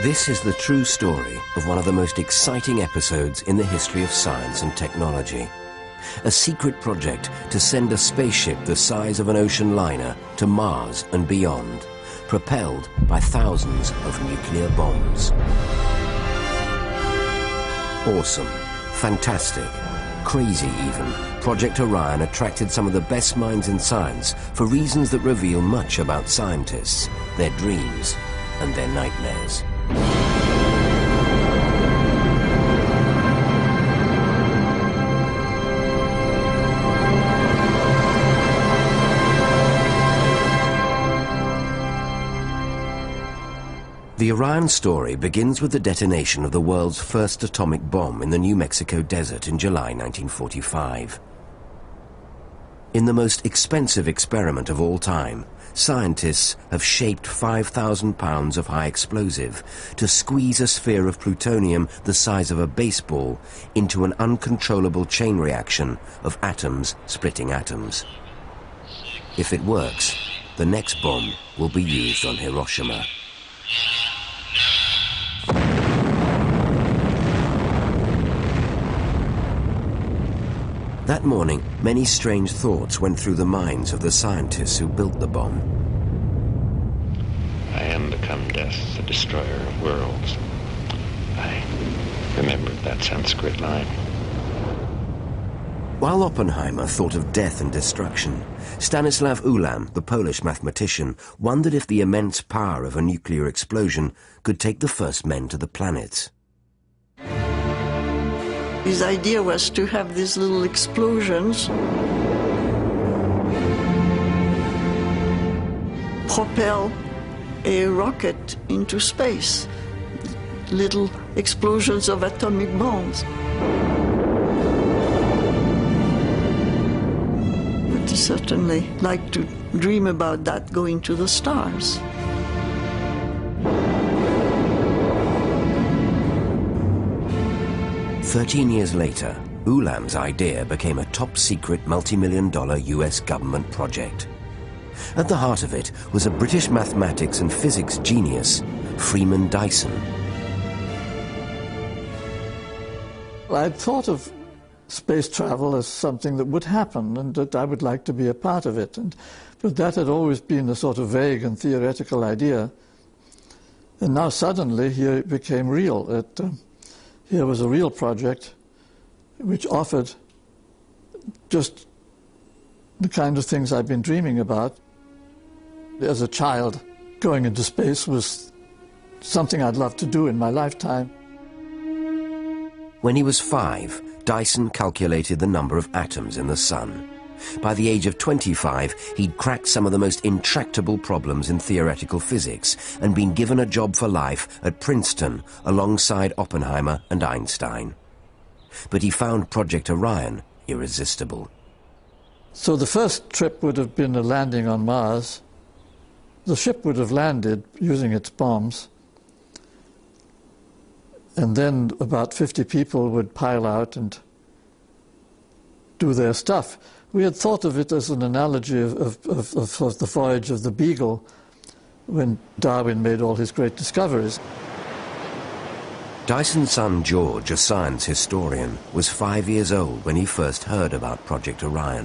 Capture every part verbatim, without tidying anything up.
This is the true story of one of the most exciting episodes in the history of science and technology. A secret project to send a spaceship the size of an ocean liner to Mars and beyond, propelled by thousands of nuclear bombs. Awesome, fantastic, crazy even, Project Orion attracted some of the best minds in science for reasons that reveal much about scientists, their dreams, and their nightmares. The Orion story begins with the detonation of the world's first atomic bomb in the New Mexico desert in July nineteen forty-five. In the most expensive experiment of all time, scientists have shaped five thousand pounds of high explosive to squeeze a sphere of plutonium the size of a baseball into an uncontrollable chain reaction of atoms splitting atoms. If it works, the next bomb will be used on Hiroshima. That morning, many strange thoughts went through the minds of the scientists who built the bomb. I am become death, the destroyer of worlds. I remembered that Sanskrit line. While Oppenheimer thought of death and destruction, Stanislav Ulam, the Polish mathematician, wondered if the immense power of a nuclear explosion could take the first men to the planets. His idea was to have these little explosions propel a rocket into space, little explosions of atomic bombs. But he certainly liked to dream about that going to the stars. Thirteen years later, Ulam's idea became a top-secret multi-million dollar U S government project. At the heart of it was a British mathematics and physics genius, Freeman Dyson. I'd thought of space travel as something that would happen and that I would like to be a part of it. And, but that had always been a sort of vague and theoretical idea. And now suddenly here it became real. It, uh, Here was a real project which offered just the kind of things I've been dreaming about. As a child, going into space was something I'd love to do in my lifetime. When he was five, Dyson calculated the number of atoms in the sun. By the age of twenty-five, he'd cracked some of the most intractable problems in theoretical physics and been given a job for life at Princeton alongside Oppenheimer and Einstein. But he found Project Orion irresistible. So the first trip would have been a landing on Mars. The ship would have landed using its bombs. And then about fifty people would pile out and do their stuff. We had thought of it as an analogy of, of, of, of the voyage of the Beagle when Darwin made all his great discoveries. Dyson's son George, a science historian, was five years old when he first heard about Project Orion.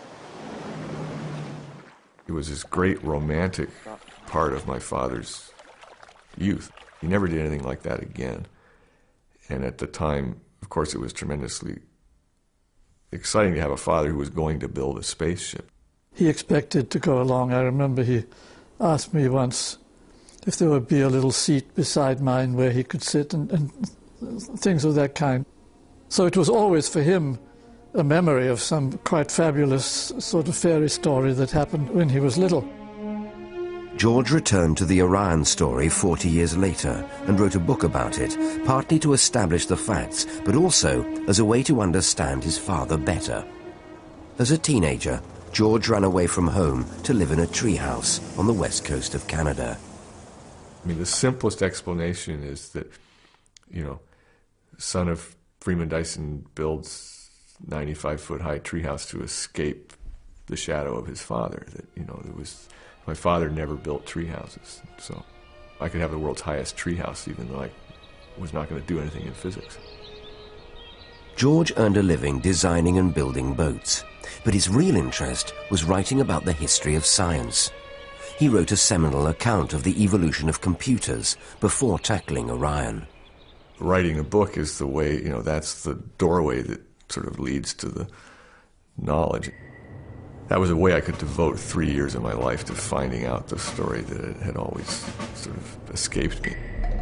It was this great romantic part of my father's youth. He never did anything like that again. And at the time, of course, it was tremendously exciting to have a father who was going to build a spaceship. He expected to go along. I remember he asked me once if there would be a little seat beside mine where he could sit and, and things of that kind. So it was always for him a memory of some quite fabulous sort of fairy story that happened when he was little. George returned to the Orion story forty years later and wrote a book about it, partly to establish the facts, but also as a way to understand his father better. As a teenager, George ran away from home to live in a treehouse on the west coast of Canada. I mean, the simplest explanation is that, you know, son of Freeman Dyson builds ninety-five foot high treehouse to escape the shadow of his father. That, you know, it was... My father never built tree houses, so I could have the world's highest treehouse even though I was not going to do anything in physics. George earned a living designing and building boats, but his real interest was writing about the history of science. He wrote a seminal account of the evolution of computers before tackling Orion. Writing a book is the way, you know, that's the doorway that sort of leads to the knowledge. That was a way I could devote three years of my life to finding out the story that had always sort of escaped me.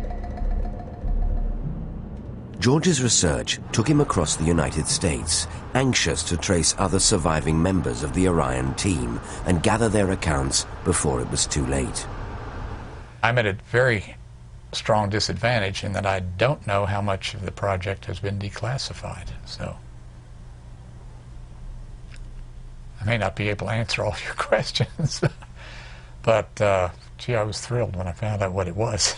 George's research took him across the United States, anxious to trace other surviving members of the Orion team and gather their accounts before it was too late. I'm at a very strong disadvantage in that I don't know how much of the project has been declassified, so I may not be able to answer all your questions, but uh, gee, I was thrilled when I found out what it was.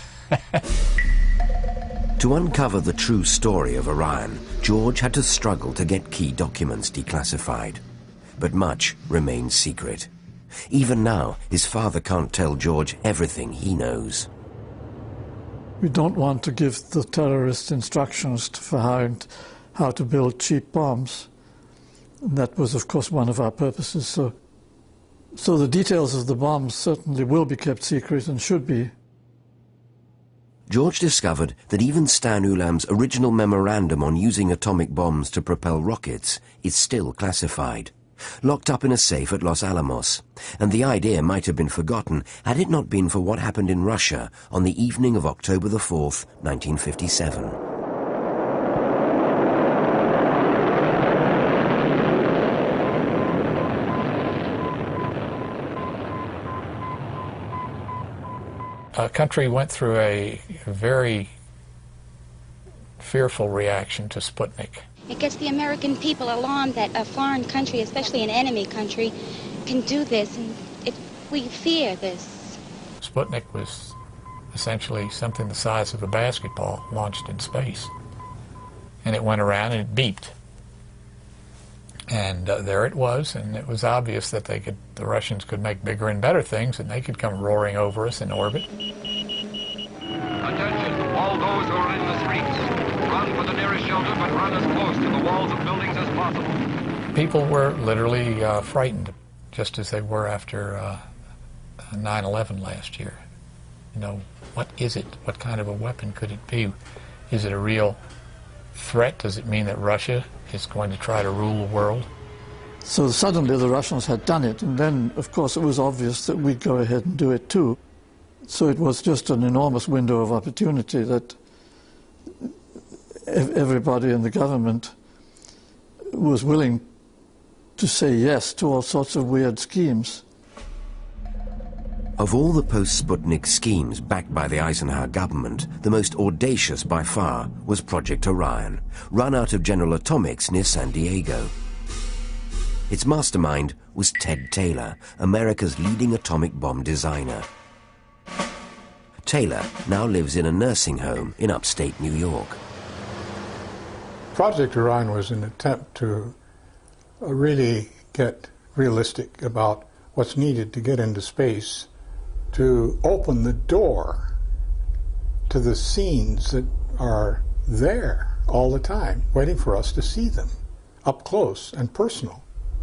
To uncover the true story of Orion, George had to struggle to get key documents declassified. But much remains secret. Even now, his father can't tell George everything he knows. We don't want to give the terrorists instructions for how, how to build cheap bombs. And that was, of course, one of our purposes. So, so the details of the bombs certainly will be kept secret and should be. George discovered that even Stan Ulam's original memorandum on using atomic bombs to propel rockets is still classified, locked up in a safe at Los Alamos, and the idea might have been forgotten had it not been for what happened in Russia on the evening of October the fourth, nineteen fifty-seven. A country went through a very fearful reaction to Sputnik. It gets the American people alarmed that a foreign country, especially an enemy country, can do this, and it, we fear this. Sputnik was essentially something the size of a basketball launched in space. And it went around and it beeped. And uh, there it was, and it was obvious that they could, the Russians could make bigger and better things, and they could come roaring over us in orbit. Attention, all those who are in the streets. Run for the nearest shelter, but run as close to the walls of buildings as possible. People were literally uh, frightened, just as they were after uh, nine eleven last year. You know, what is it? What kind of a weapon could it be? Is it a real threat? Does it mean that Russia is going to try to rule the world? So suddenly the Russians had done it, and then, of course, it was obvious that we'd go ahead and do it too. So it was just an enormous window of opportunity that everybody in the government was willing to say yes to all sorts of weird schemes. Of all the post-Sputnik schemes backed by the Eisenhower government, the most audacious by far was Project Orion, run out of General Atomics near San Diego. Its mastermind was Ted Taylor, America's leading atomic bomb designer. Taylor now lives in a nursing home in upstate New York. Project Orion was an attempt to uh, really get realistic about what's needed to get into space, to open the door to the scenes that are there all the time, waiting for us to see them, up close and personal.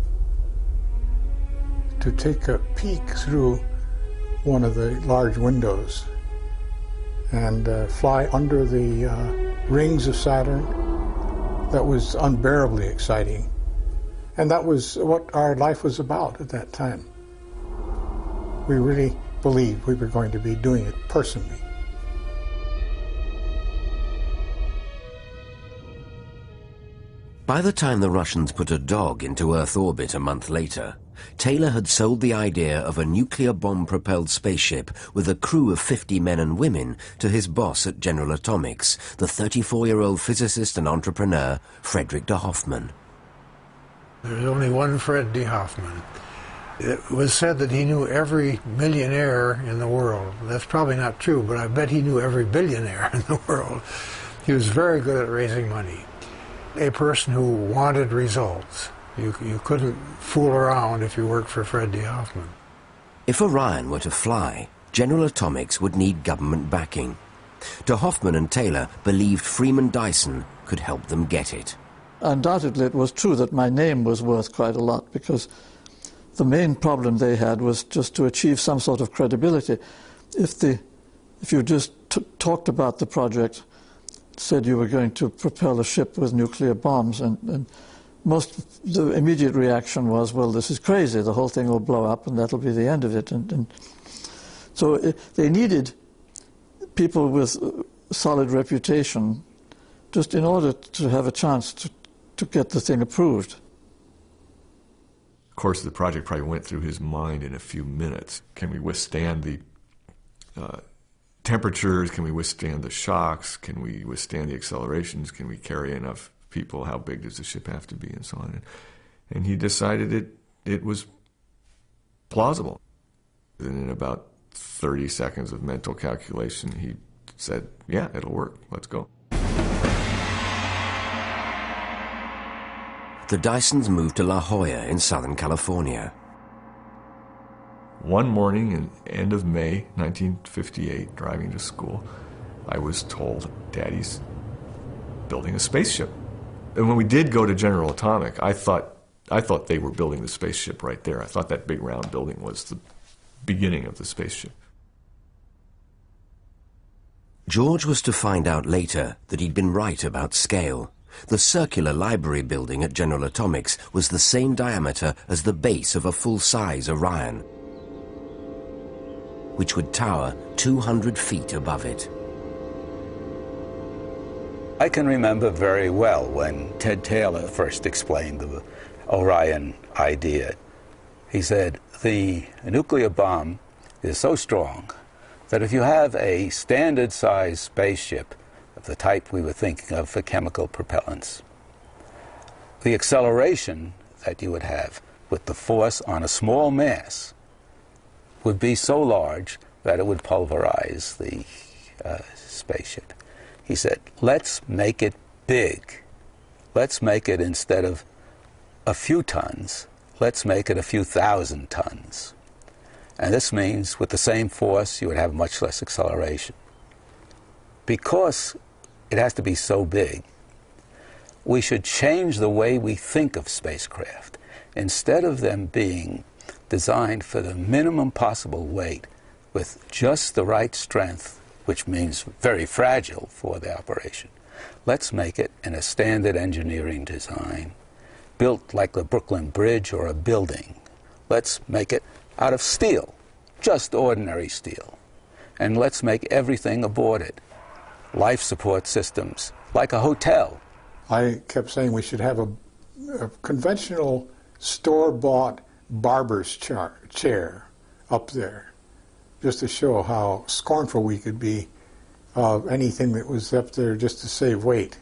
To take a peek through one of the large windows and uh, fly under the uh, rings of Saturn, that was unbearably exciting. And that was what our life was about at that time. We really believed we were going to be doing it personally. By the time the Russians put a dog into Earth orbit a month later, Taylor had sold the idea of a nuclear bomb-propelled spaceship with a crew of fifty men and women to his boss at General Atomics, the thirty-four-year-old physicist and entrepreneur, Frederick de Hoffman. There's only one Fred de Hoffman. It was said that he knew every millionaire in the world. That's probably not true, but I bet he knew every billionaire in the world. He was very good at raising money. A person who wanted results. You, you couldn't fool around if you worked for Fred de Hoffman. If Orion were to fly, General Atomics would need government backing. De Hoffman and Taylor believed Freeman Dyson could help them get it. Undoubtedly, it was true that my name was worth quite a lot, because the main problem they had was just to achieve some sort of credibility. If, the, if you just t talked about the project, said you were going to propel a ship with nuclear bombs, and, and most the immediate reaction was, well, this is crazy, the whole thing will blow up and that'll be the end of it. And, and so it, they needed people with solid reputation just in order to have a chance to, to get the thing approved. Of course, the project probably went through his mind in a few minutes. Can we withstand the uh, temperatures? Can we withstand the shocks? Can we withstand the accelerations? Can we carry enough people? How big does the ship have to be? And so on. And, and he decided it, it was plausible. And in about thirty seconds of mental calculation, he said, yeah, it'll work. Let's go. The Dysons moved to La Jolla in Southern California. One morning in end of May nineteen fifty-eight, driving to school, I was told, Daddy's building a spaceship. And when we did go to General Atomic, I thought, I thought they were building the spaceship right there. I thought that big round building was the beginning of the spaceship. George was to find out later that he'd been right about scale. The circular library building at General Atomics was the same diameter as the base of a full-size Orion, which would tower two hundred feet above it. I can remember very well when Ted Taylor first explained the Orion idea. He said, the nuclear bomb is so strong that if you have a standard-sized spaceship of the type we were thinking of for chemical propellants, the acceleration that you would have with the force on a small mass would be so large that it would pulverize the uh, spaceship. He said, let's make it big. Let's make it, instead of a few tons, let's make it a few thousand tons. And this means with the same force, you would have much less acceleration. Because it has to be so big, we should change the way we think of spacecraft. Instead of them being designed for the minimum possible weight with just the right strength, which means very fragile for the operation, let's make it in a standard engineering design, built like the Brooklyn Bridge or a building. Let's make it out of steel, just ordinary steel. And let's make everything aboard it. Life support systems, like a hotel. I kept saying we should have a, a conventional store-bought barber's char chair up there, just to show how scornful we could be of anything that was up there just to save weight.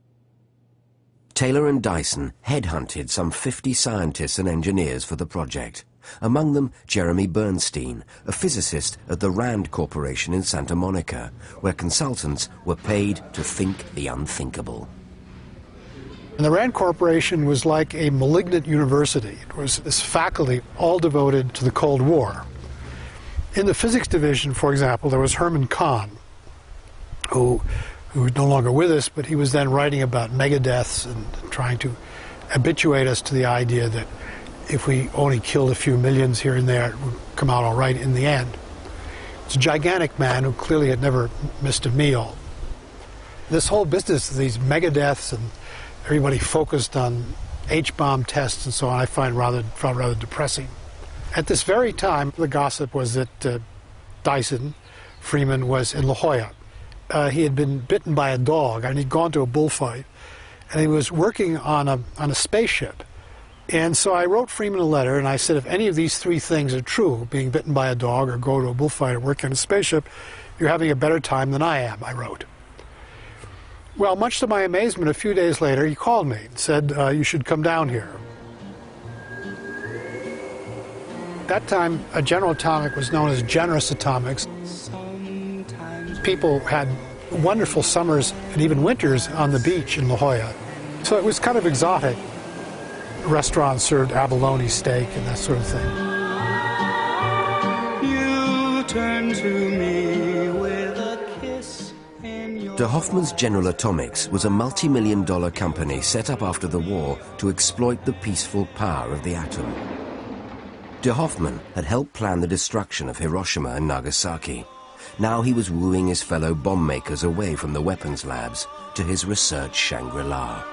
Taylor and Dyson headhunted some fifty scientists and engineers for the project. Among them, Jeremy Bernstein, a physicist at the Rand Corporation in Santa Monica, where consultants were paid to think the unthinkable. And the Rand Corporation was like a malignant university. It was this faculty all devoted to the Cold War. In the physics division, for example, there was Herman Kahn, who, who is no longer with us, but he was then writing about megadeaths and trying to habituate us to the idea that if we only killed a few millions here and there, it would come out all right in the end. It's a gigantic man who clearly had never missed a meal. This whole business of these megadeaths and everybody focused on H-bomb tests and so on, I find rather, found rather depressing. At this very time, the gossip was that uh, Dyson, Freeman, was in La Jolla. Uh, he had been bitten by a dog, and he'd gone to a bullfight, and he was working on a, on a spaceship. And so I wrote Freeman a letter, and I said, if any of these three things are true, being bitten by a dog or go to a bullfight or work on a spaceship, you're having a better time than I am, I wrote. Well, much to my amazement, a few days later, he called me and said, uh, you should come down here. At that time, uh, General Atomic was known as Generous Atomics. People had wonderful summers and even winters on the beach in La Jolla. So it was kind of exotic. Restaurants served abalone steak and that sort of thing. You turn to me with a kiss in your De Hoffmann's General Atomics was a multi-million dollar company set up after the war to exploit the peaceful power of the atom. De Hoffmann had helped plan the destruction of Hiroshima and Nagasaki. Now he was wooing his fellow bomb makers away from the weapons labs to his research Shangri-La.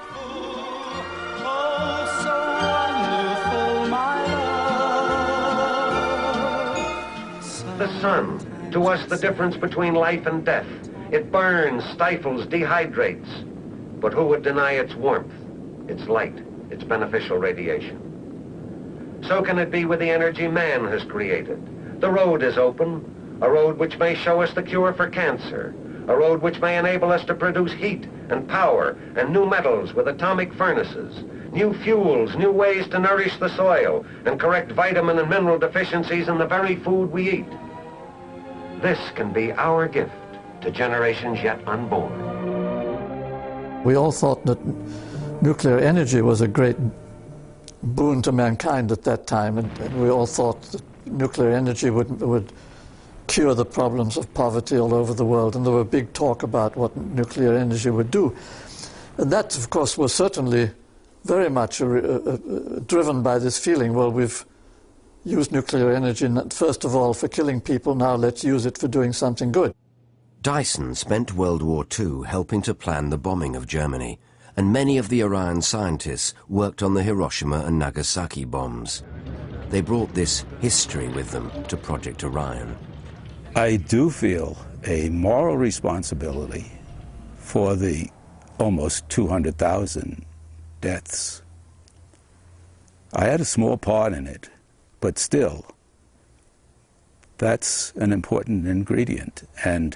The sun, to us the difference between life and death. It burns, stifles, dehydrates. But who would deny its warmth, its light, its beneficial radiation? So can it be with the energy man has created. The road is open, a road which may show us the cure for cancer, a road which may enable us to produce heat and power and new metals with atomic furnaces, new fuels, new ways to nourish the soil and correct vitamin and mineral deficiencies in the very food we eat. This can be our gift to generations yet unborn. We all thought that nuclear energy was a great boon to mankind at that time, and, and we all thought that nuclear energy would, would cure the problems of poverty all over the world, and there were big talk about what nuclear energy would do. And that, of course, was certainly very much a, a, a, driven by this feeling, well, we've used nuclear energy, first of all, for killing people, now let's use it for doing something good. Dyson spent World War Two helping to plan the bombing of Germany, and many of the Orion scientists worked on the Hiroshima and Nagasaki bombs. They brought this history with them to Project Orion. I do feel a moral responsibility for the almost two hundred thousand deaths. I had a small part in it, but still, that's an important ingredient, and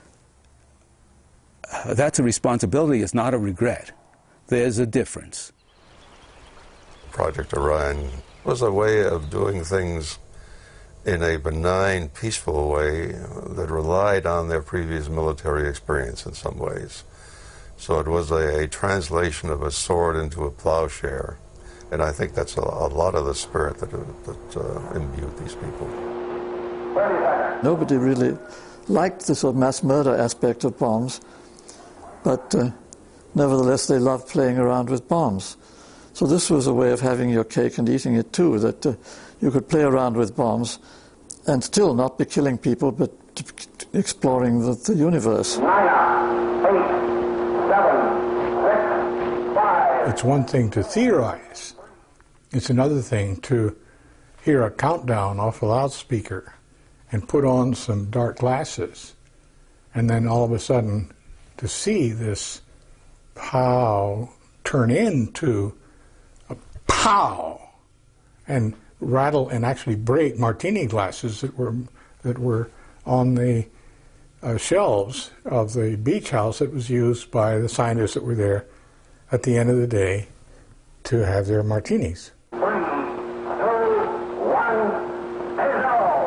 that's a responsibility, it's not a regret. There's a difference. Project Orion was a way of doing things in a benign, peaceful way that relied on their previous military experience in some ways. So it was a, a translation of a sword into a plowshare. And I think that's a, a lot of the spirit that, that uh, imbued these people. Nobody really liked the sort of mass murder aspect of bombs, but uh, nevertheless they loved playing around with bombs. So this was a way of having your cake and eating it too, that uh, you could play around with bombs and still not be killing people, but exploring the, the universe. Nine, eight, seven, six, five. It's one thing to theorize. It's another thing to hear a countdown off a loudspeaker and put on some dark glasses, and then all of a sudden to see this pow turn into a pow and rattle and actually break martini glasses that were that were on the uh, shelves of the beach house that was used by the scientists that were there at the end of the day to have their martinis. Three, two, one, zero.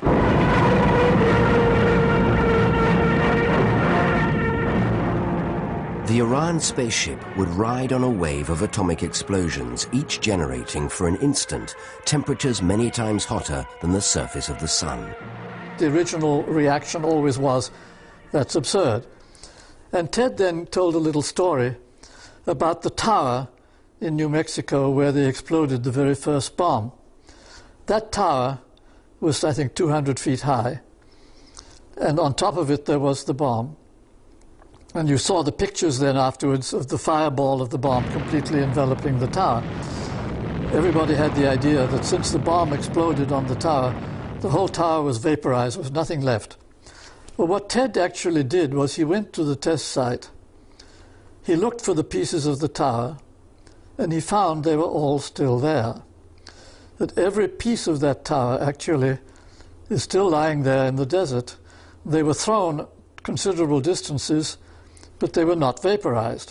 The Orion spaceship would ride on a wave of atomic explosions, each generating for an instant temperatures many times hotter than the surface of the sun. The original reaction always was, that's absurd. And Ted then told a little story about the tower in New Mexico where they exploded the very first bomb. That tower was, I think, two hundred feet high, and on top of it there was the bomb. And you saw the pictures then afterwards of the fireball of the bomb completely enveloping the tower. Everybody had the idea that since the bomb exploded on the tower, the whole tower was vaporized, there was nothing left. Well, what Ted actually did was he went to the test site, he looked for the pieces of the tower, and he found they were all still there. That every piece of that tower actually is still lying there in the desert. They were thrown considerable distances, but they were not vaporized.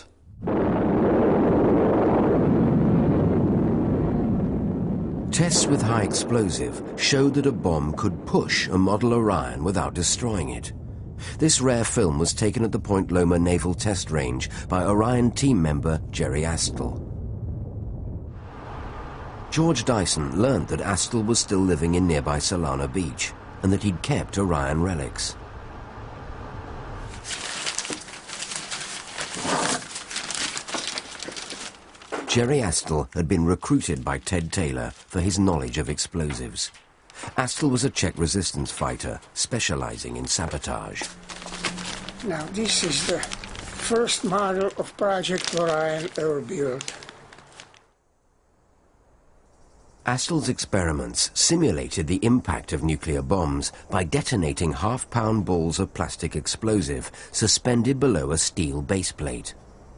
Tests with high explosive showed that a bomb could push a model Orion without destroying it. This rare film was taken at the Point Loma Naval Test Range by Orion team member Jerry Astell. George Dyson learned that Astell was still living in nearby Solana Beach, and that he'd kept Orion relics. Jerry Astle had been recruited by Ted Taylor for his knowledge of explosives. Astle was a Czech resistance fighter, specializing in sabotage. Now, this is the first model of Project Orion ever built. Astle's experiments simulated the impact of nuclear bombs by detonating half-pound balls of plastic explosive suspended below a steel baseplate.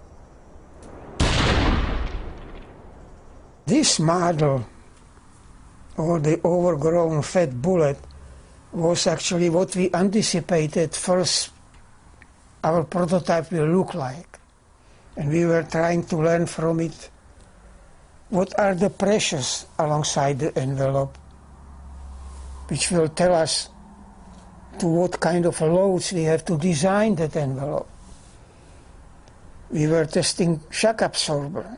This model, or the overgrown fat bullet, was actually what we anticipated first our prototype will look like. And we were trying to learn from it what are the pressures alongside the envelope, which will tell us to what kind of loads we have to design that envelope. We were testing shock absorber.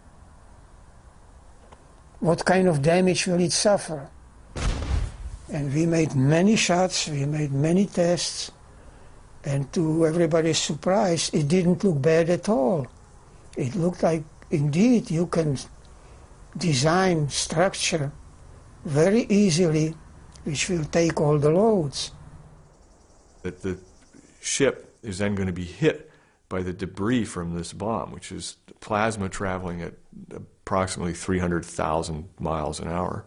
What kind of damage will it suffer? And we made many shots, we made many tests, and to everybody's surprise, it didn't look bad at all. It looked like, indeed, you can design structure very easily, which will take all the loads. That the ship is then going to be hit by the debris from this bomb, which is plasma traveling at approximately three hundred thousand miles an hour.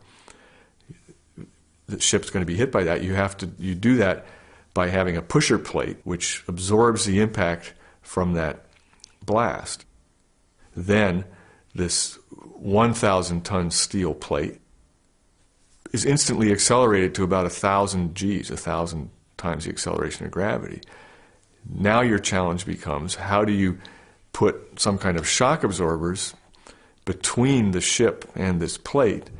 The ship's going to be hit by that. You have to you do that by having a pusher plate which absorbs the impact from that blast. Then this one thousand ton steel plate is instantly accelerated to about one thousand G's, one thousand times the acceleration of gravity. Now your challenge becomes, how do you put some kind of shock absorbers between the ship and this plate?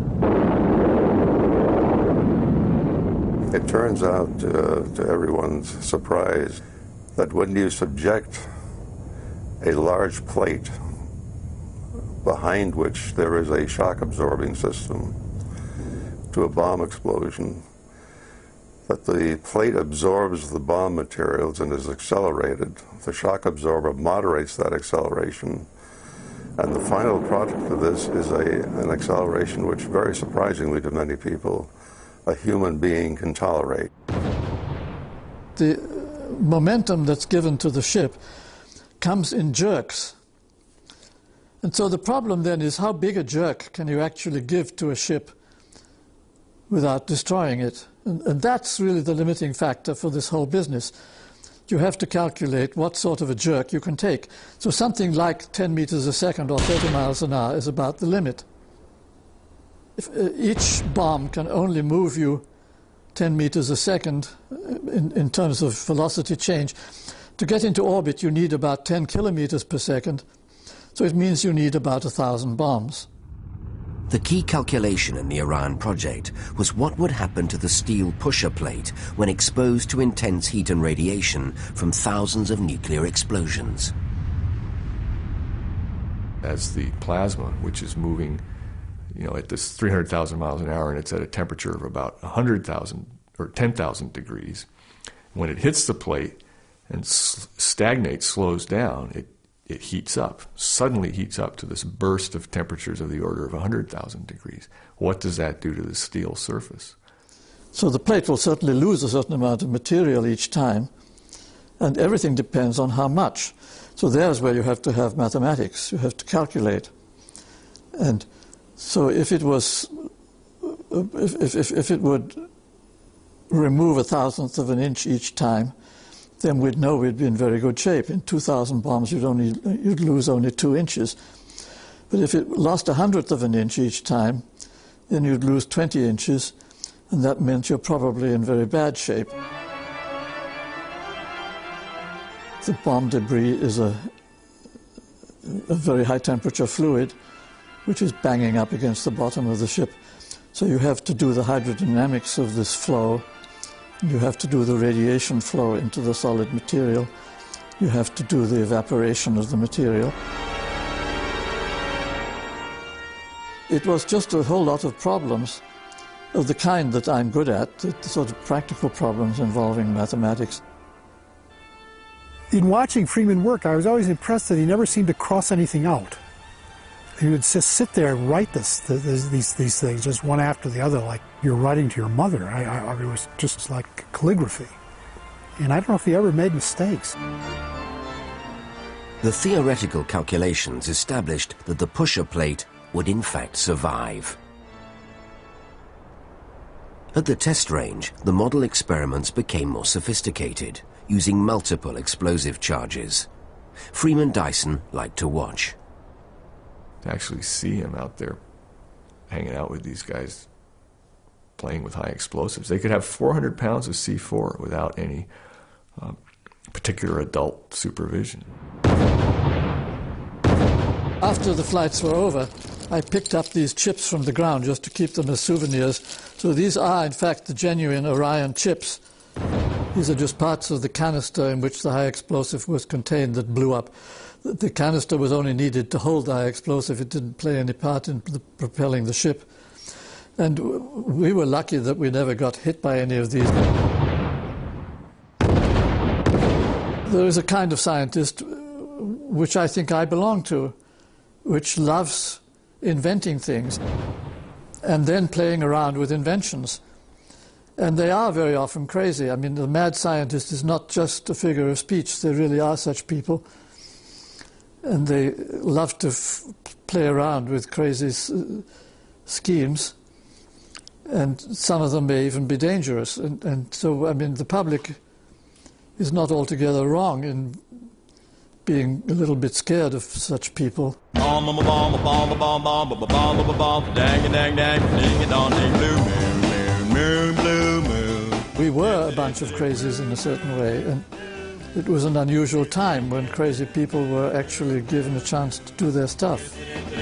It turns out, uh, to everyone's surprise, that when you subject a large plate behind which there is a shock absorbing system to a bomb explosion, that the plate absorbs the bomb materials and is accelerated. The shock absorber moderates that acceleration, and the final product of this is a, an acceleration which, very surprisingly to many people, a human being can tolerate. The momentum that's given to the ship comes in jerks. And so the problem then is, how big a jerk can you actually give to a ship without destroying it? And, and that's really the limiting factor for this whole business. You have to calculate what sort of a jerk you can take. So something like ten meters a second or thirty miles an hour is about the limit. If uh, each bomb can only move you ten meters a second in, in terms of velocity change, to get into orbit you need about ten kilometers per second. So it means you need about a thousand bombs. The key calculation in the Orion project was what would happen to the steel pusher plate when exposed to intense heat and radiation from thousands of nuclear explosions. As the plasma, which is moving, you know, at this three hundred thousand miles an hour, and it's at a temperature of about one hundred thousand or ten thousand degrees, when it hits the plate and stagnates, slows down, it it heats up, suddenly heats up to this burst of temperatures of the order of one hundred thousand degrees. What does that do to the steel surface? So the plate will certainly lose a certain amount of material each time, and everything depends on how much. So there's where you have to have mathematics, you have to calculate. And so if it was, if, if, if it would remove a thousandth of an inch each time, then we'd know we'd be in very good shape. In two thousand bombs, you'd, only, you'd lose only two inches. But if it lost a hundredth of an inch each time, then you'd lose twenty inches, and that meant you're probably in very bad shape. The bomb debris is a, a very high-temperature fluid, which is banging up against the bottom of the ship. So you have to do the hydrodynamics of this flow. You have to do the radiation flow into the solid material. You have to do the evaporation of the material. It was just a whole lot of problems of the kind that I'm good at, the, the sort of practical problems involving mathematics. In watching Freeman work, I was always impressed that he never seemed to cross anything out. He would just sit there and write this, this, these, these things, just one after the other, like you're writing to your mother. I, I, it was just like calligraphy. And I don't know if he ever made mistakes. The theoretical calculations established that the pusher plate would in fact survive. At the test range, the model experiments became more sophisticated, using multiple explosive charges. Freeman Dyson liked to watch. To actually see him out there hanging out with these guys playing with high explosives. They could have four hundred pounds of C four without any uh, particular adult supervision. After the flights were over, I picked up these chips from the ground just to keep them as souvenirs. So these are, in fact, the genuine Orion chips. These are just parts of the canister in which the high explosive was contained that blew up. The canister was only needed to hold the high explosive. It didn't play any part in the propelling the ship. And we were lucky that we never got hit by any of these. There is a kind of scientist which I think I belong to, which loves inventing things and then playing around with inventions. And they are very often crazy. I mean, the mad scientist is not just a figure of speech. There really are such people. And they love to f play around with crazy s schemes. And some of them may even be dangerous. And, and so, I mean, the public is not altogether wrong in being a little bit scared of such people. We were a bunch of crazies in a certain way, and it was an unusual time when crazy people were actually given a chance to do their stuff.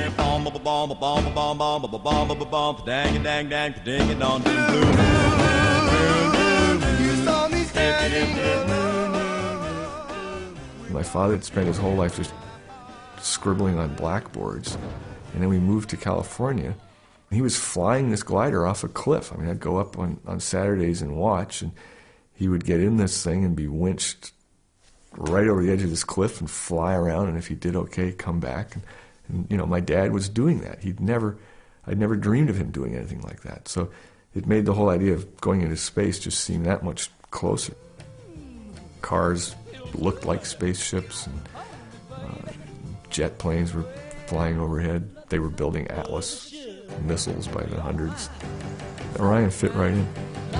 My father had spent his whole life just scribbling on blackboards, and then we moved to California. He was flying this glider off a cliff. I mean, I'd go up on, on Saturdays and watch, and he would get in this thing and be winched right over the edge of this cliff and fly around, and if he did okay, come back. And, and you know, my dad was doing that. He'd never, I'd never dreamed of him doing anything like that. So it made the whole idea of going into space just seem that much closer. Cars looked like spaceships, and uh, jet planes were flying overhead. They were building Atlas missiles by the hundreds. Orion fit right in.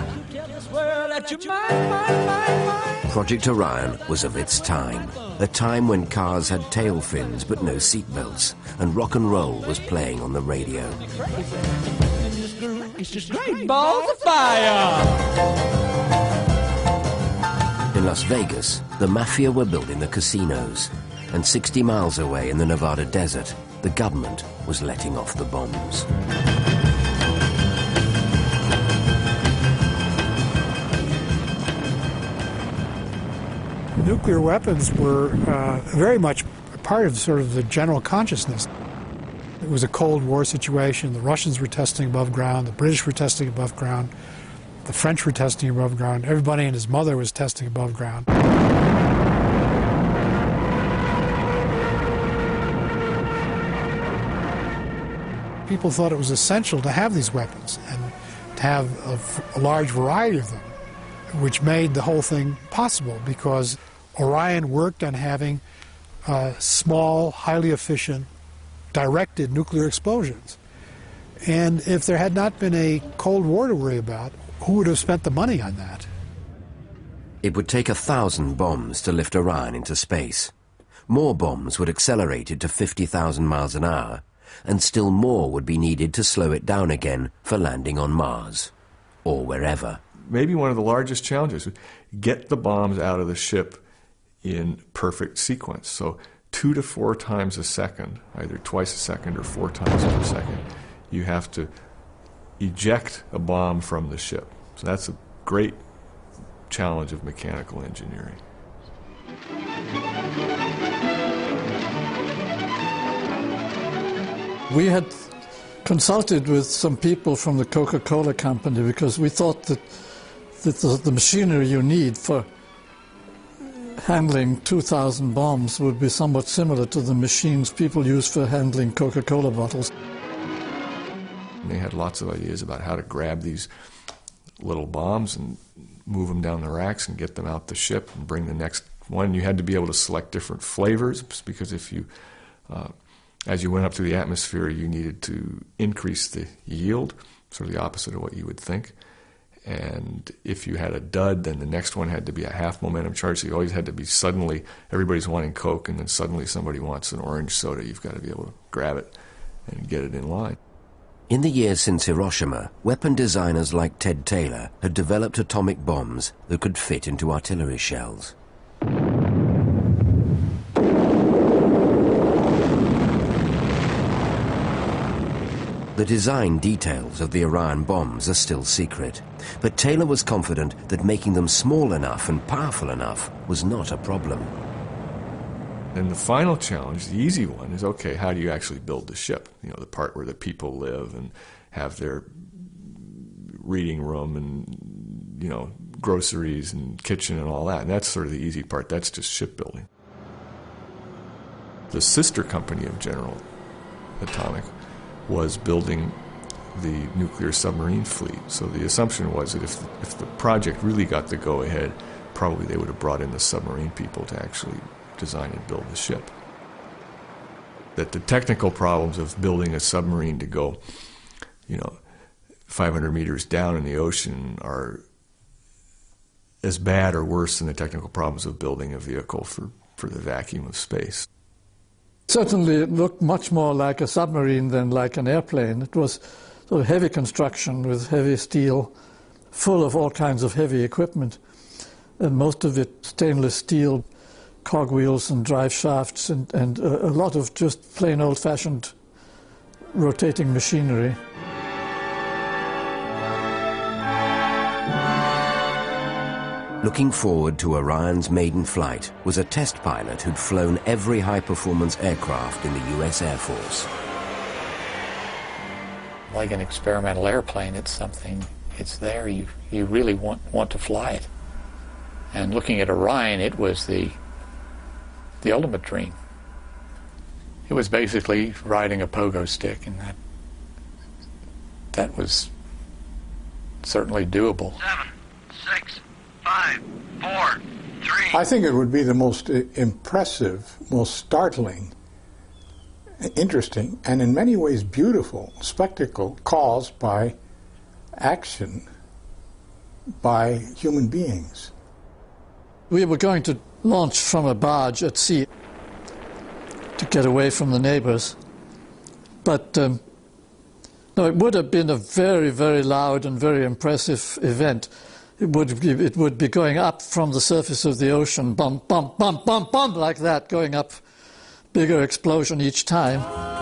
Project Orion was of its time, a time when cars had tail fins but no seatbelts, and rock and roll was playing on the radio. It's just great balls of fire! In Las Vegas, the mafia were building the casinos, and sixty miles away in the Nevada desert, the government was letting off the bombs. Nuclear weapons were uh, very much a part of sort of the general consciousness. It was a Cold War situation. The Russians were testing above ground. The British were testing above ground. The French were testing above ground. Everybody and his mother was testing above ground. People thought it was essential to have these weapons and to have a, a large variety of them, which made the whole thing possible because Orion worked on having uh, small, highly efficient, directed nuclear explosions. And if there had not been a Cold War to worry about, who would have spent the money on that? It would take a thousand bombs to lift Orion into space. More bombs would accelerate it to fifty thousand miles an hour, and still more would be needed to slow it down again for landing on Mars, or wherever. Maybe one of the largest challenges would get the bombs out of the ship in perfect sequence. So two to four times a second, either twice a second or four times per second, you have to eject a bomb from the ship. So that's a great challenge of mechanical engineering. We had consulted with some people from the Coca-Cola company because we thought that, that the, the machinery you need for handling two thousand bombs would be somewhat similar to the machines people use for handling Coca-Cola bottles. And they had lots of ideas about how to grab these little bombs and move them down the racks and get them out the ship and bring the next one. You had to be able to select different flavors because if you, uh, as you went up through the atmosphere, you needed to increase the yield, sort of the opposite of what you would think. And if you had a dud, then the next one had to be a half momentum charge. So you always had to be suddenly, everybody's wanting Coke, and then suddenly somebody wants an orange soda. You've got to be able to grab it and get it in line. In the years since Hiroshima, weapon designers like Ted Taylor had developed atomic bombs that could fit into artillery shells. The design details of the Orion bombs are still secret, but Taylor was confident that making them small enough and powerful enough was not a problem. And the final challenge, the easy one, is, okay, how do you actually build the ship? You know, the part where the people live and have their reading room and, you know, groceries and kitchen and all that. And that's sort of the easy part. That's just shipbuilding. The sister company of General Atomic was building the nuclear submarine fleet. So the assumption was that if, if the project really got the go-ahead, probably they would have brought in the submarine people to actually design and build the ship. That the technical problems of building a submarine to go, you know, five hundred meters down in the ocean are as bad or worse than the technical problems of building a vehicle for, for the vacuum of space. Certainly it looked much more like a submarine than like an airplane. It was sort of heavy construction with heavy steel, full of all kinds of heavy equipment, and most of it stainless steel, cogwheels and drive shafts, and, and a, a lot of just plain old-fashioned rotating machinery. Looking forward to Orion's maiden flight was a test pilot who'd flown every high-performance aircraft in the U S Air Force. Like an experimental airplane, it's something, it's there, you, you really want, want to fly it. And looking at Orion, it was the, the ultimate dream. It was basically riding a pogo stick, and that, that was certainly doable. Seven, six, five, four, three. I think it would be the most impressive, most startling, interesting, and in many ways beautiful spectacle caused by action by human beings. We were going to launch from a barge at sea to get away from the neighbors. But um, no, it would have been a very, very loud and very impressive event. It would be, it would be going up from the surface of the ocean, bump, bump, bump, bump, bump, like that, going up, bigger explosion each time.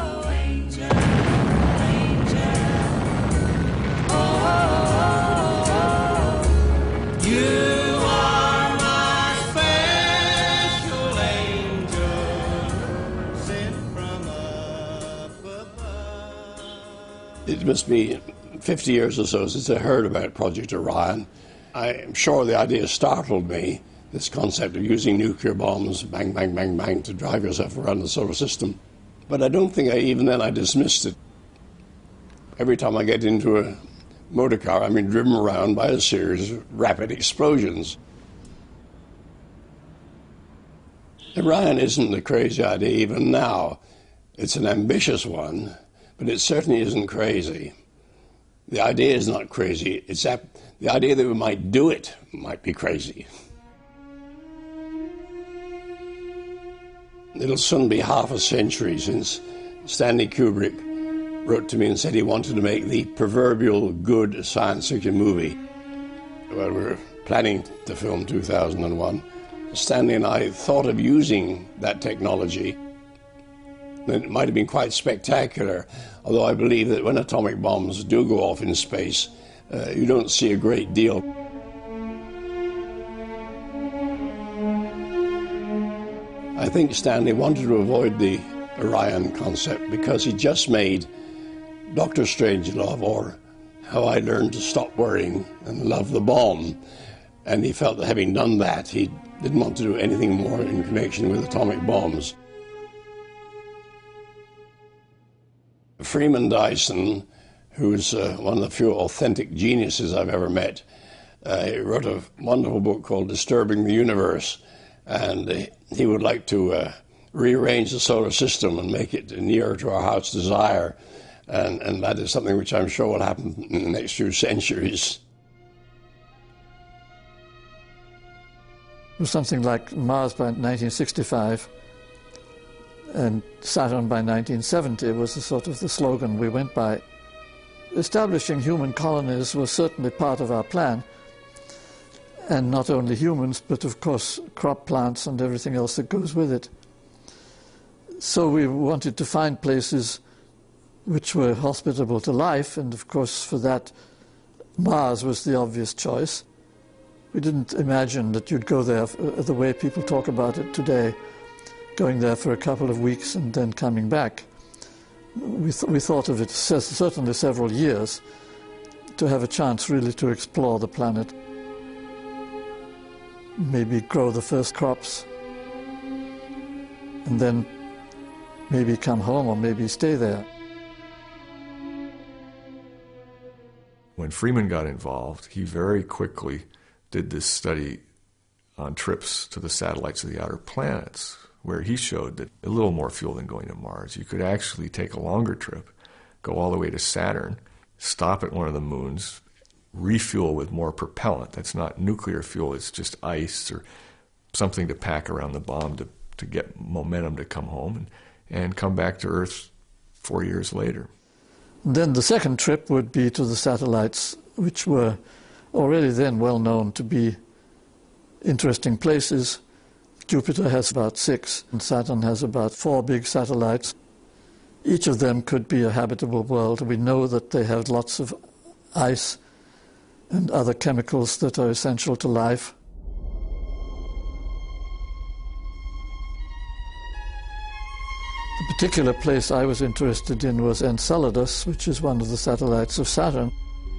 It must be fifty years or so since I heard about Project Orion. I'm sure the idea startled me, this concept of using nuclear bombs, bang, bang, bang, bang, to drive yourself around the solar system. But I don't think I, even then I dismissed it. Every time I get into a motor car, I'm being driven around by a series of rapid explosions. Orion isn't a crazy idea even now. It's an ambitious one, but it certainly isn't crazy. The idea is not crazy. It's that the idea that we might do it might be crazy. It'll soon be half a century since Stanley Kubrick wrote to me and said he wanted to make the proverbial good science fiction movie. Well, we were planning to film two thousand one. Stanley and I thought of using that technology. It might have been quite spectacular, although I believe that when atomic bombs do go off in space, uh, you don't see a great deal. I think Stanley wanted to avoid the Orion concept because he just made Doctor Strangelove, or How I Learned to Stop Worrying and Love the Bomb. And he felt that having done that, he didn't want to do anything more in connection with atomic bombs. Freeman Dyson, who's uh, one of the few authentic geniuses I've ever met, uh, he wrote a wonderful book called Disturbing the Universe, and uh, he would like to uh, rearrange the solar system and make it nearer to our heart's desire, and, and that is something which I'm sure will happen in the next few centuries. It was something like Mars by nineteen sixty-five and Saturn by nineteen seventy was the sort of the slogan we went by. Establishing human colonies was certainly part of our plan, and not only humans, but of course crop plants and everything else that goes with it. So we wanted to find places which were hospitable to life, and of course for that Mars was the obvious choice. We didn't imagine that you'd go there the way people talk about it today, going there for a couple of weeks and then coming back. We, th we thought of it certainly several years to have a chance really to explore the planet, maybe grow the first crops, and then maybe come home or maybe stay there. When Freeman got involved, he very quickly did this study on trips to the satellites of the outer planets, where he showed that a little more fuel than going to Mars. You could actually take a longer trip, go all the way to Saturn, stop at one of the moons, refuel with more propellant. That's not nuclear fuel, it's just ice or something to pack around the bomb to, to get momentum to come home, and, and come back to Earth four years later. Then the second trip would be to the satellites, which were already then well known to be interesting places. Jupiter has about six, and Saturn has about four big satellites. Each of them could be a habitable world. We know that they have lots of ice and other chemicals that are essential to life. The particular place I was interested in was Enceladus, which is one of the satellites of Saturn.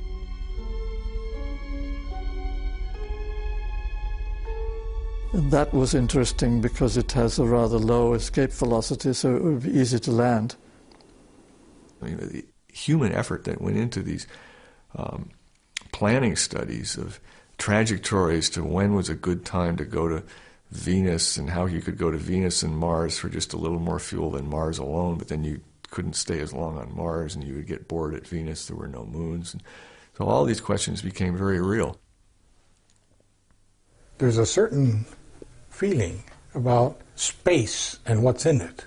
And that was interesting because it has a rather low escape velocity, so it would be easy to land. You know, the human effort that went into these um, planning studies of trajectories to when was a good time to go to Venus, and how you could go to Venus and Mars for just a little more fuel than Mars alone, but then you couldn't stay as long on Mars and you would get bored at Venus. There were no moons. And so all these questions became very real. There's a certain feeling about space and what's in it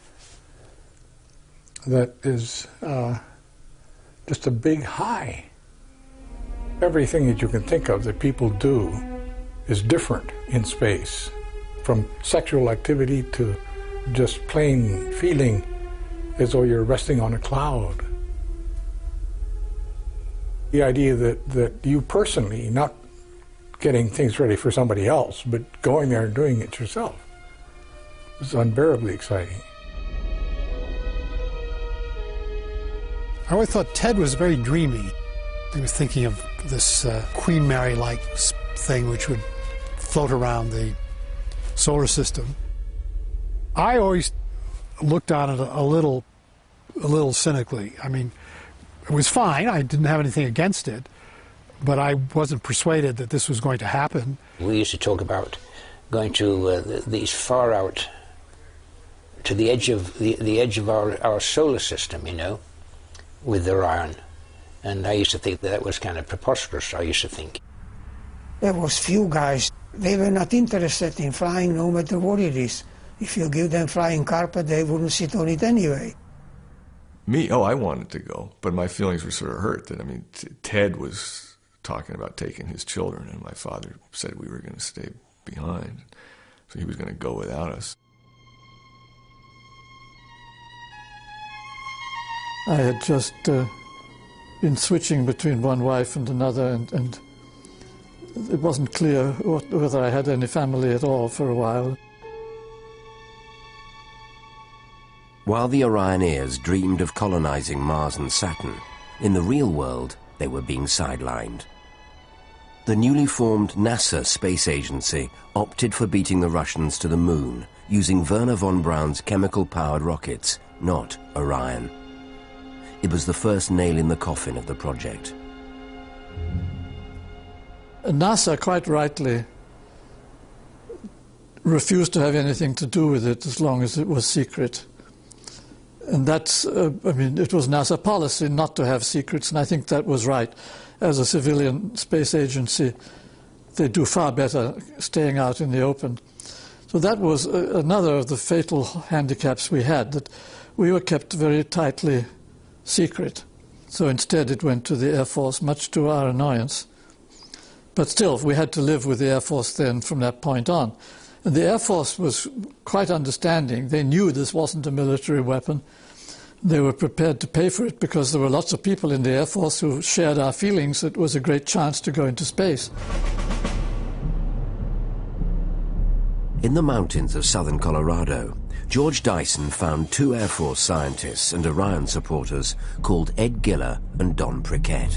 that is uh, just a big high. Everything that you can think of that people do is different in space, from sexual activity to just plain feeling as though you're resting on a cloud. The idea that, that you personally, not getting things ready for somebody else, but going there and doing it yourself, is unbearably exciting. I always thought Ted was very dreamy. He was thinking of this uh, Queen Mary-like thing which would float around the solar system. I always looked on it a, a little, a little cynically. I mean, it was fine. I didn't have anything against it, but I wasn't persuaded that this was going to happen. We used to talk about going to uh, the, these far out, to the edge of the, the edge of our, our solar system, you know, with Orion. And I used to think that, that was kind of preposterous, I used to think. There was few guys, they were not interested in flying no matter what it is. If you give them flying carpet, they wouldn't sit on it anyway. Me, oh, I wanted to go, but my feelings were sort of hurt that, I mean, t Ted was talking about taking his children, and my father said we were going to stay behind, so he was going to go without us. I had just uh, been switching between one wife and another, and, and it wasn't clear what, whether I had any family at all for a while. While the Orioneers dreamed of colonizing Mars and Saturn, in the real world, they were being sidelined. The newly formed NASA space agency opted for beating the Russians to the moon using Wernher von Braun's chemical-powered rockets, not Orion. It was the first nail in the coffin of the project. NASA, quite rightly, refused to have anything to do with it as long as it was secret. And that's, uh, I mean, it was NASA policy not to have secrets, and I think that was right. As a civilian space agency, they do far better staying out in the open. So that was uh, another of the fatal handicaps we had, that we were kept very tightly secret. So instead it went to the Air Force, much to our annoyance. But still, we had to live with the Air Force then from that point on. And the Air Force was quite understanding. They knew this wasn't a military weapon. They were prepared to pay for it because there were lots of people in the Air Force who shared our feelings that it was a great chance to go into space. In the mountains of southern Colorado, George Dyson found two Air Force scientists and Orion supporters called Ed Giller and Don Prickett.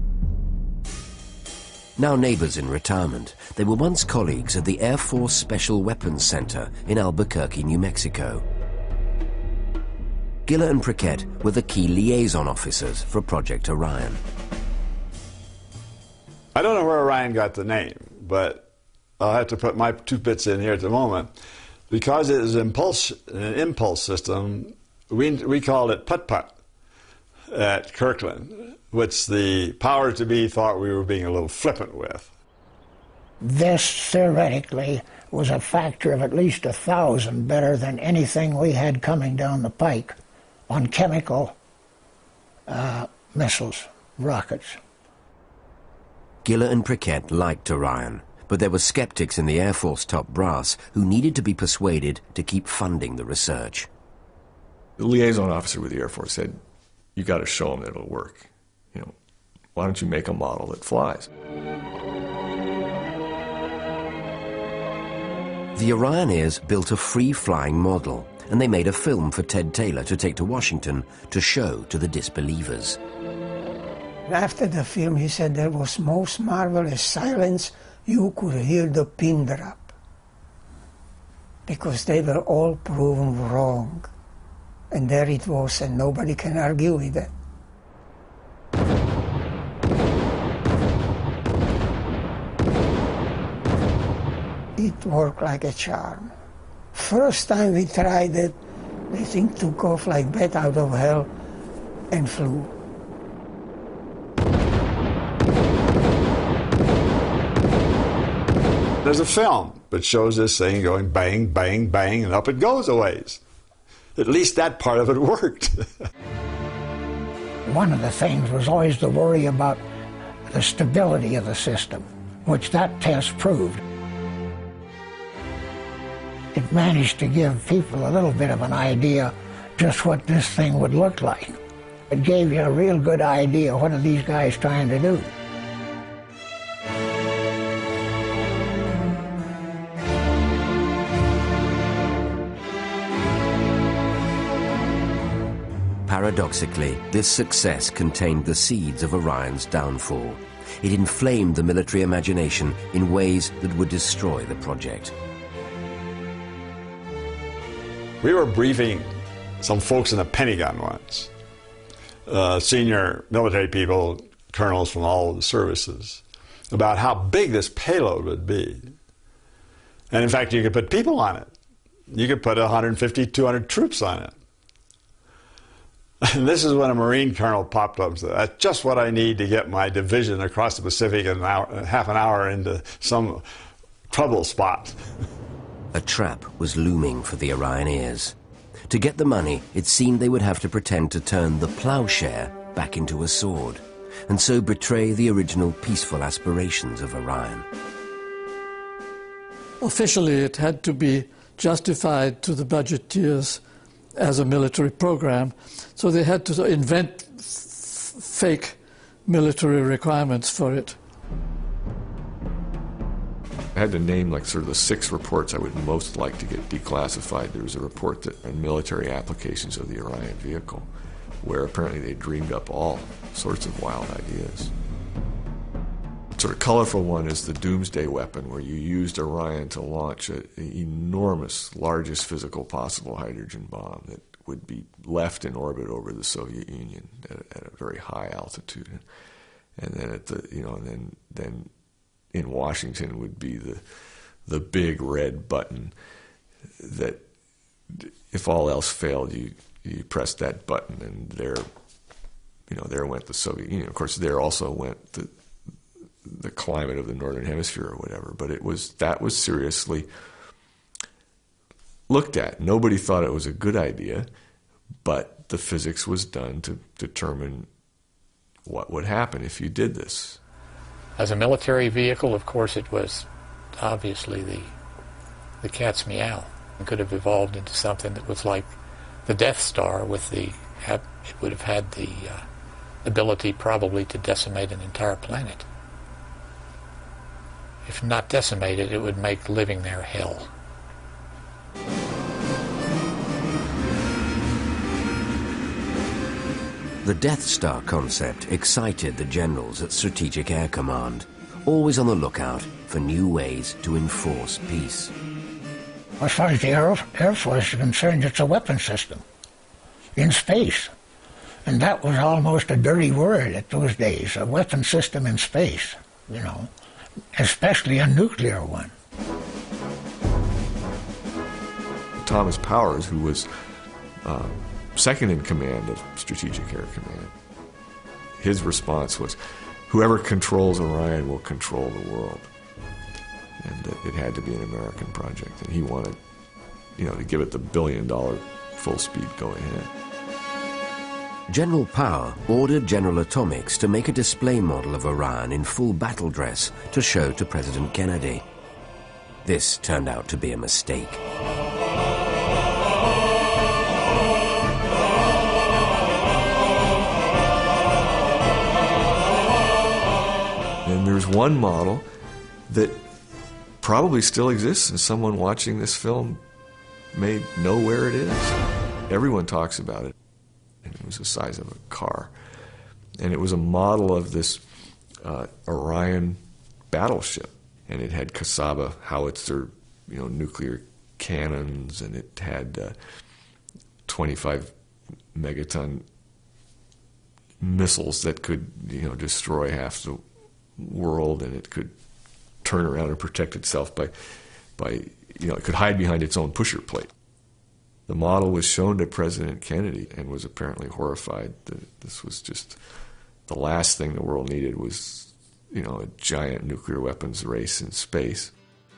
Now neighbors in retirement, they were once colleagues at the Air Force Special Weapons Center in Albuquerque, New Mexico. Giller and Prickett were the key liaison officers for Project Orion. I don't know where Orion got the name, but I'll have to put my two bits in here at the moment. Because it is impulse, an impulse system, we, we called it putt-putt at Kirkland, which the powers to be thought we were being a little flippant with. This, theoretically, was a factor of at least a thousand better than anything we had coming down the pike on chemical uh, missiles, rockets. Giller and Prickett liked Orion, but there were skeptics in the Air Force top brass who needed to be persuaded to keep funding the research. The liaison officer with the Air Force said, you got to show them that it'll work. You know, why don't you make a model that flies? The Orioneers built a free-flying model, and they made a film for Ted Taylor to take to Washington to show to the disbelievers. After the film, he said there was most marvelous silence. You could hear the pin drop, because they were all proven wrong. And there it was, and nobody can argue with that. It worked like a charm. First time we tried it, the thing took off like bat out of hell and flew. There's a film that shows this thing going bang, bang, bang, and up it goes a ways. At least that part of it worked. One of the things was always the worry about the stability of the system, which that test proved. It managed to give people a little bit of an idea just what this thing would look like. It gave you a real good idea, what are these guys trying to do? Paradoxically, this success contained the seeds of Orion's downfall. It inflamed the military imagination in ways that would destroy the project. We were briefing some folks in the Pentagon once, uh, senior military people, colonels from all of the services, about how big this payload would be. And in fact, you could put people on it. You could put one hundred fifty, two hundred troops on it. And this is when a Marine colonel popped up and said, that's just what I need to get my division across the Pacific in an hour, half an hour into some trouble spot. A trap was looming for the Orioneers. To get the money, it seemed they would have to pretend to turn the plowshare back into a sword, and so betray the original peaceful aspirations of Orion. Officially, it had to be justified to the budgeteers as a military program, so they had to invent f fake military requirements for it. I had to name like sort of the six reports I would most like to get declassified. There was a report that on military applications of the Orion vehicle, where apparently they dreamed up all sorts of wild ideas. Sort of colorful one is the Doomsday weapon, where you used Orion to launch an enormous, largest physical possible hydrogen bomb that would be left in orbit over the Soviet Union at, at a very high altitude, and then at the you know, and then then in Washington would be the the big red button that, if all else failed, you you pressed that button, and there, you know, there went the Soviet Union. Of course, there also went the the climate of the Northern Hemisphere or whatever, but it was, that was seriously looked at. Nobody thought it was a good idea, but the physics was done to determine what would happen if you did this. As a military vehicle, of course, it was obviously the, the cat's meow. It could have evolved into something that was like the Death Star with the, it would have had the uh, ability probably to decimate an entire planet. If not decimated, it would make living there hell. The Death Star concept excited the generals at Strategic Air Command, always on the lookout for new ways to enforce peace. As far as the Air, Air Force is concerned, it's a weapon system in space. And that was almost a dirty word at those days, a weapon system in space, you know, especially a nuclear one. Thomas Powers, who was uh, second in command of Strategic Air Command, his response was, whoever controls Orion will control the world. And uh, it had to be an American project, and he wanted, you know, to give it the billion dollar full speed go ahead. General Power ordered General Atomics to make a display model of Orion in full battle dress to show to President Kennedy. This turned out to be a mistake. And there's one model that probably still exists, and someone watching this film may know where it is. Everyone talks about it. And it was the size of a car. And it was a model of this uh, Orion battleship. And it had Kasaba howitzer, you know, nuclear cannons, and it had uh, twenty-five megaton missiles that could, you know, destroy half the world, and it could turn around and protect itself by, by, you know, it could hide behind its own pusher plate. The model was shown to President Kennedy and was apparently horrified that this was just the last thing the world needed was, you know, a giant nuclear weapons race in space.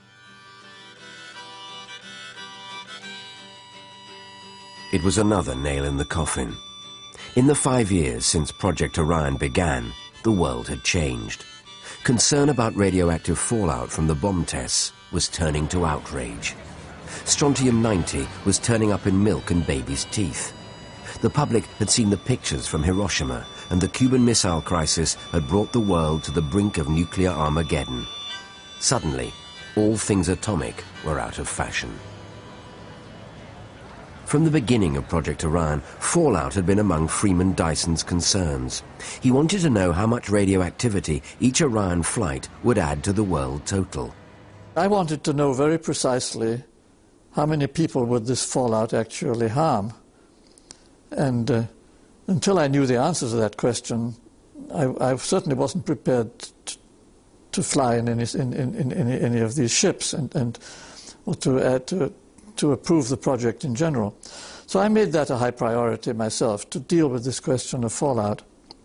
It was another nail in the coffin. In the five years since Project Orion began, the world had changed. Concern about radioactive fallout from the bomb tests was turning to outrage. Strontium ninety was turning up in milk and babies' teeth. The public had seen the pictures from Hiroshima, and the Cuban Missile Crisis had brought the world to the brink of nuclear Armageddon. Suddenly, all things atomic were out of fashion. From the beginning of Project Orion, fallout had been among Freeman Dyson's concerns. He wanted to know how much radioactivity each Orion flight would add to the world total. I wanted to know very precisely how many people would this fallout actually harm? And uh, until I knew the answer to that question, I, I certainly wasn't prepared to, to fly in any, in, in, in any, any of these ships and, and or to, add to, to approve the project in general. So I made that a high priority myself, to deal with this question of fallout.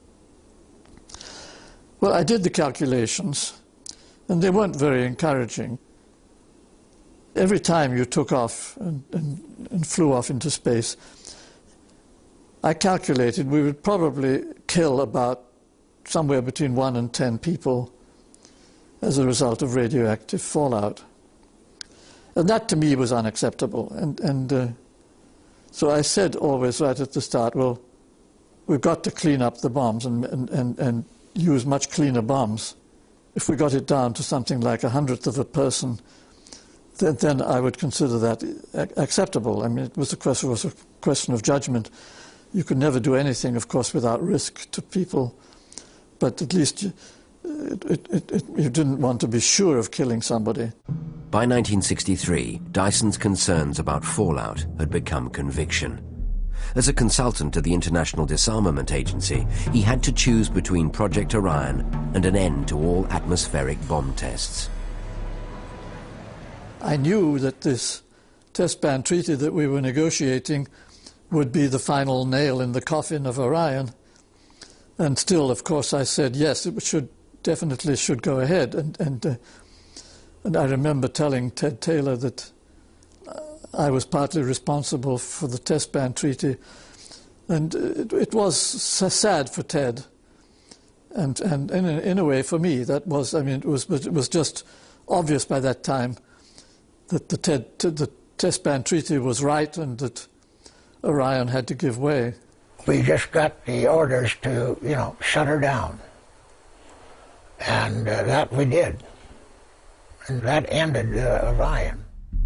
Well, I did the calculations, and they weren't very encouraging. Every time you took off and, and, and flew off into space, I calculated we would probably kill about somewhere between one and ten people as a result of radioactive fallout. And that to me was unacceptable. And, and uh, so I said always right at the start, well, we've got to clean up the bombs and, and, and, and use much cleaner bombs if we got it down to something like a hundredth of a person, then, then I would consider that acceptable. I mean, it was a question, was a question of judgment. You could never do anything, of course, without risk to people, but at least you, it, it, it, it, you didn't want to be sure of killing somebody. By nineteen sixty-three, Dyson's concerns about fallout had become conviction. As a consultant to the International Disarmament Agency, he had to choose between Project Orion and an end to all atmospheric bomb tests. I knew that this test ban treaty that we were negotiating would be the final nail in the coffin of Orion. And still, of course, I said, yes, it should definitely should go ahead. And, and, uh, and I remember telling Ted Taylor that I was partly responsible for the test ban treaty. And it, it was sad for Ted. And, and in, a, in a way, for me, that was, I mean, it was, it was just obvious by that time that the, TED, the test ban treaty was right and that Orion had to give way. We just got the orders to, you know, shut her down. And uh, that we did. And that ended uh, Orion.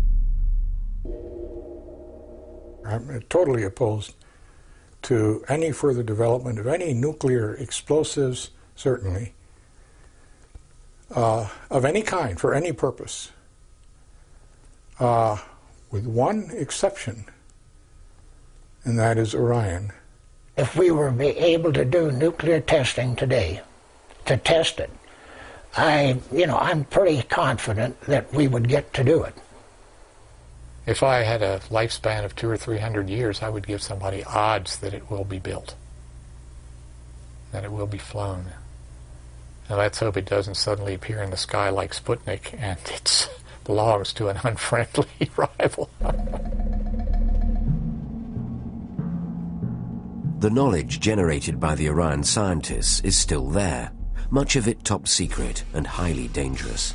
I'm totally opposed to any further development of any nuclear explosives, certainly, uh, of any kind, for any purpose, uh, with one exception, and that is Orion. If we were be able to do nuclear testing today, to test it, I, you know, I'm pretty confident that we would get to do it. If I had a lifespan of two or three hundred years, I would give somebody odds that it will be built, that it will be flown. Now let's hope it doesn't suddenly appear in the sky like Sputnik and it belongs to an unfriendly rival. The knowledge generated by the Orion scientists is still there, much of it top secret and highly dangerous.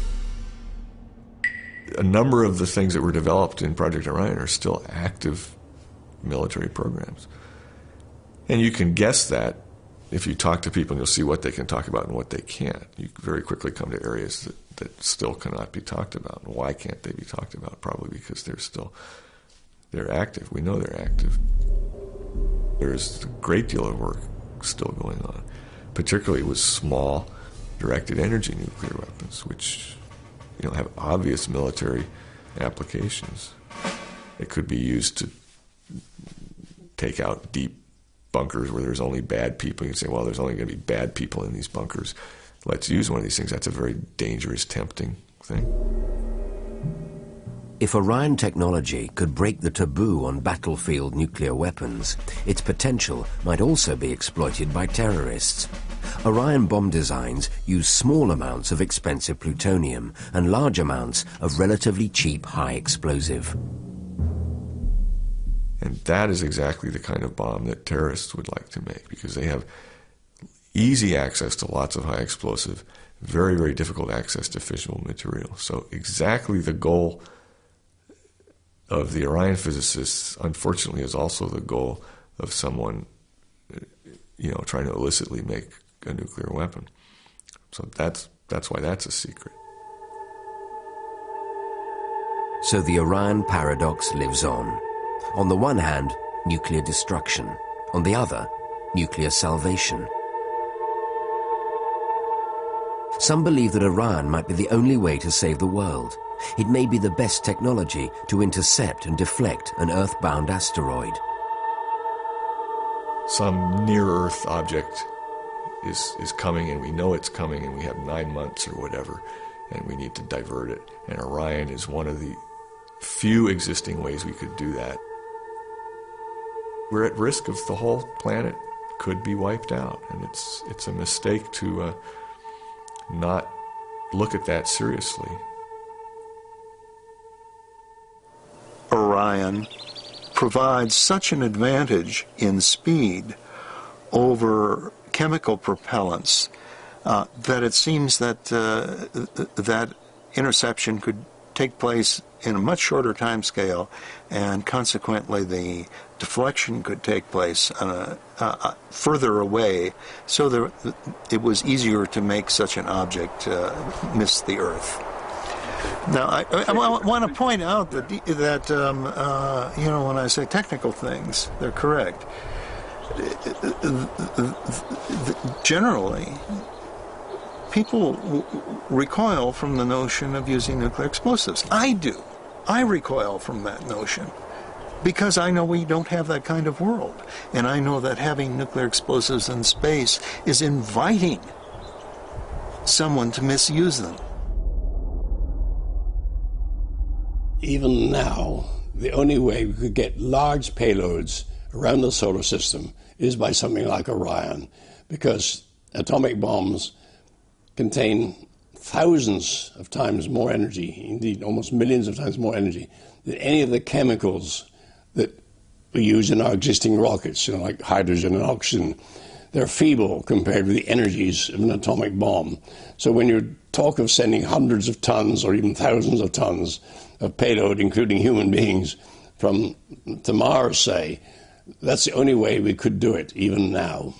A number of the things that were developed in Project Orion are still active military programs. And you can guess that if you talk to people and you'll see what they can talk about and what they can't. You very quickly come to areas that, that still cannot be talked about. And why can't they be talked about? Probably because they're still, they're active. We know they're active. There's a great deal of work still going on, particularly with small directed energy nuclear weapons, which you know, have obvious military applications. It could be used to take out deep bunkers where there's only bad people. You can say, well, there's only going to be bad people in these bunkers. Let's use one of these things. That's a very dangerous, tempting thing. If Orion technology could break the taboo on battlefield nuclear weapons, its potential might also be exploited by terrorists. Orion bomb designs use small amounts of expensive plutonium and large amounts of relatively cheap high explosive. And that is exactly the kind of bomb that terrorists would like to make, because they have easy access to lots of high explosive, very, very difficult access to fissionable material. So exactly the goal of the Orion physicists, unfortunately, is also the goal of someone, you know, trying to illicitly make a nuclear weapon. So that's that's why that's a secret. So the Orion paradox lives on. On the one hand, nuclear destruction. On the other, nuclear salvation. Some believe that Orion might be the only way to save the world. It may be the best technology to intercept and deflect an Earth-bound asteroid. Some near-Earth object is, is coming, and we know it's coming, and we have nine months or whatever, and we need to divert it. And Orion is one of the few existing ways we could do that. We're at risk of the whole planet could be wiped out, and it's, it's a mistake to uh, not look at that seriously. Orion provides such an advantage in speed over chemical propellants uh, that it seems that uh, that interception could take place in a much shorter time scale, and consequently the deflection could take place uh, uh, further away, so there, it was easier to make such an object uh, miss the Earth. Now, I, I, I want to point out that, that um, uh, you know, when I say technical things, they're correct. Generally, people recoil from the notion of using nuclear explosives. I do. I recoil from that notion because I know we don't have that kind of world. And I know that having nuclear explosives in space is inviting someone to misuse them. Even now, the only way we could get large payloads around the solar system is by something like Orion, because atomic bombs contain thousands of times more energy, indeed almost millions of times more energy, than any of the chemicals that we use in our existing rockets, you know, like hydrogen and oxygen. They're feeble compared with the energies of an atomic bomb. So when you talk of sending hundreds of tons or even thousands of tons of payload, including human beings, from to Mars, say, that's the only way we could do it, even now.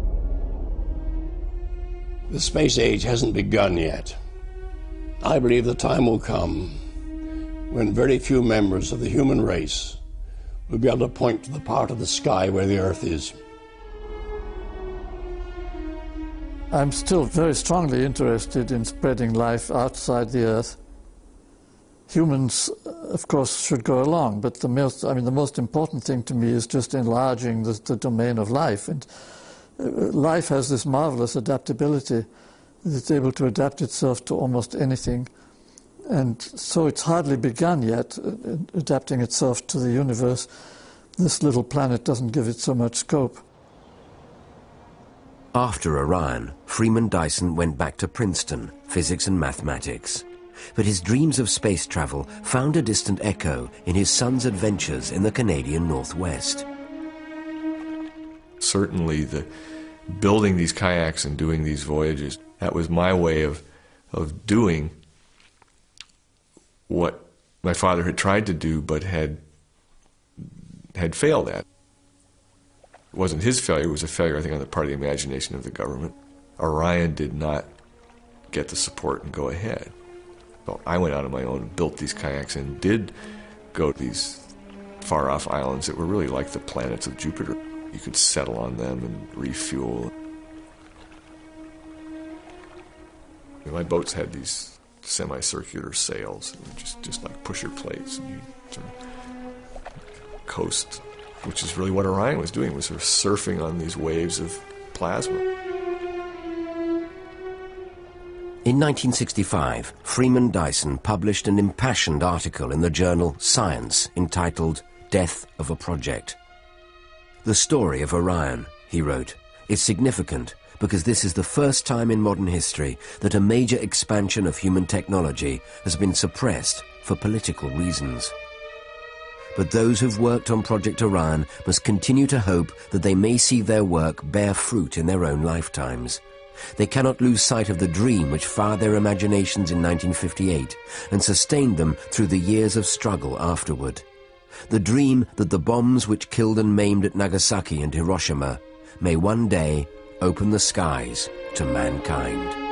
The space age hasn't begun yet. I believe the time will come when very few members of the human race will be able to point to the part of the sky where the Earth is. I'm still very strongly interested in spreading life outside the Earth. Humans, of course, should go along, but the most, I mean, the most important thing to me is just enlarging the, the domain of life. And uh, life has this marvelous adaptability. It's able to adapt itself to almost anything. And so it's hardly begun yet, uh, adapting itself to the universe. This little planet doesn't give it so much scope. After Orion, Freeman Dyson went back to Princeton, physics and mathematics. But his dreams of space travel found a distant echo in his son's adventures in the Canadian Northwest. Certainly the building these kayaks and doing these voyages, that was my way of, of doing what my father had tried to do but had, had failed at. It wasn't his failure, it was a failure, I think, on the part of the imagination of the government. Orion did not get the support and go ahead. So I went out on my own and built these kayaks and did go to these far-off islands that were really like the planets of Jupiter. You could settle on them and refuel. My boats had these semicircular sails, just, just like pusher plates. And you sort of coast, which is really what Orion was doing, was sort of surfing on these waves of plasma. In nineteen sixty-five, Freeman Dyson published an impassioned article in the journal Science entitled Death of a Project. The story of Orion, he wrote, is significant because this is the first time in modern history that a major expansion of human technology has been suppressed for political reasons. But those who've worked on Project Orion must continue to hope that they may see their work bear fruit in their own lifetimes. They cannot lose sight of the dream which fired their imaginations in nineteen fifty-eight and sustained them through the years of struggle afterward. The dream that the bombs which killed and maimed at Nagasaki and Hiroshima may one day open the skies to mankind.